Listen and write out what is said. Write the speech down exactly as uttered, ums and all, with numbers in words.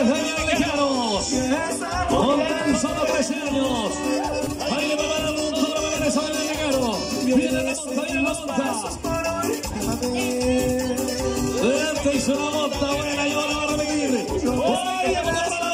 Daniel Lejanos. Comienza a los trece años. Ahí le prepara el mundo de la Vanessa Daniel Lejanos. Viene la monta, viene la monta. Delante hizo la monta, buena, y ahora va a repetir. ¡Ay,